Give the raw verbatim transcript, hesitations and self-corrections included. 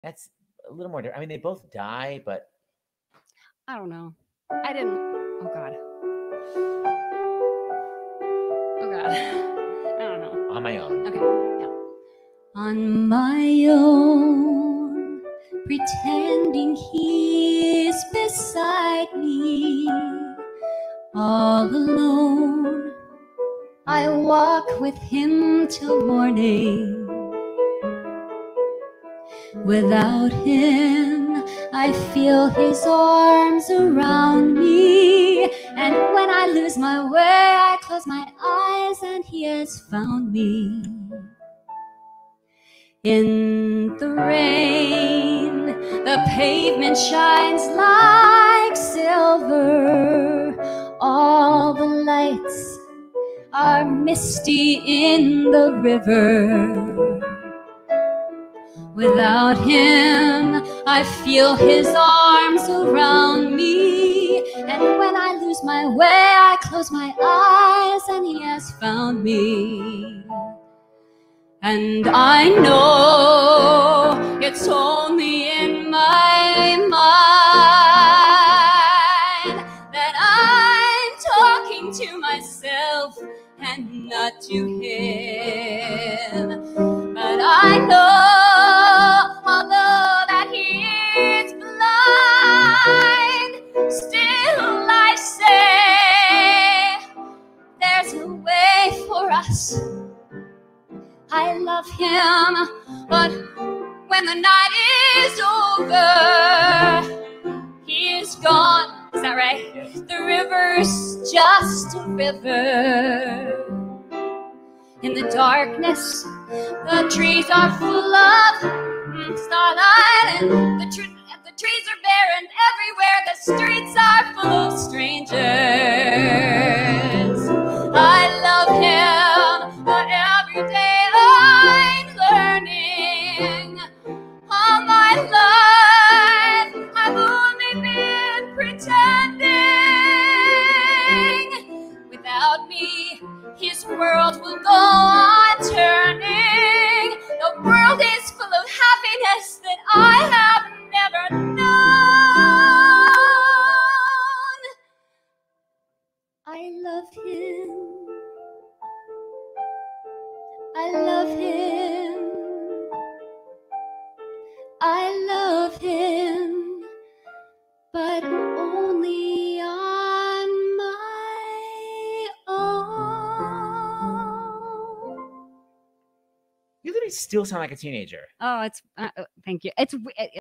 That's a little more. I mean, they both die, but I don't know. I didn't. Oh God. Oh God. I don't know. On my own. Okay. Yeah. On my own, pretending he's beside me, all alone, I walk with him till morning. Without him, I feel his arms around me, and when I lose my way, I close my eyes and he has found me. In the rain, the pavement shines like silver. All the lights are misty in the river. Without him, I feel his arms around me, and when I lose my way, I close my eyes and he has found me. And I know it's only in my mind that I'm talking to myself and not to him. But I know, although that he is blind, still I say there's a way for us. I love him, but when the night is over, he is gone. Is that right? Yes. The river's just a river. In the darkness, the trees are full of starlight, and the, tr- the trees are bare, and everywhere the streets are full of strangers. I love him, but every day I'm learning. All my life I've only been pretending. Without me, his world will go on turning. The world is full of happiness that I have never known. I love him. I love him. I love him, but only on my own. You literally still sound like a teenager. Oh, it's uh, thank you. It's it,